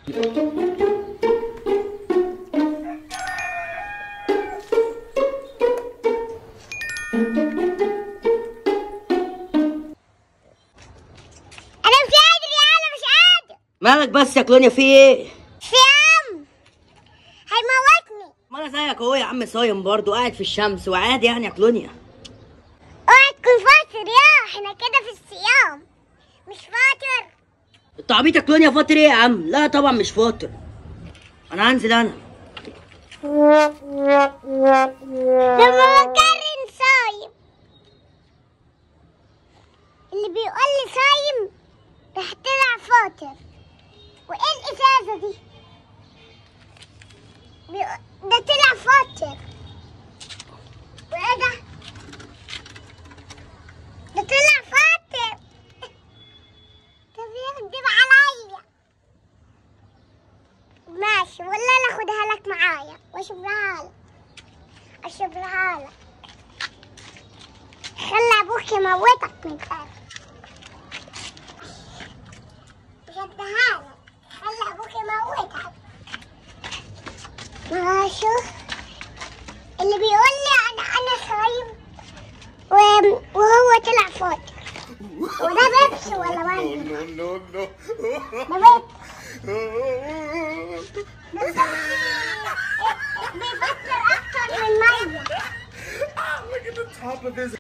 مالك بس يا كلونيا، في ايه؟ في عم هيموتني. ما انا زيك اهو يا عم، صايم برضه قاعد في الشمس وعادي يعني يا كلونيا. اوعى تكون فاطر يا احنا كده في الصيام. مش فاطر؟ انت عبيط يا كلونيا، فاطر ايه يا عم؟ لا طبعا مش فاطر. انا هنزل انا. لما بكرن صايم، اللي بيقول لي صايم راح طلع فاطر. وايه الازازه دي؟ ده طلع فاطر. وايه ده؟ ده طلع فاطر. ده بيكدب عليا. ماشي والله لا اخدها لك معايا واشربها لك. خلي ابوك يموتك من تاني. مش هديها لك، خلي ابوك يموتك. ماشي. اللي بيقول لي انا صايم وهو طلع فاطر. وده بيبسي ولا وين؟ نو ده بيفطر اكتر من ميه. Look at the top of his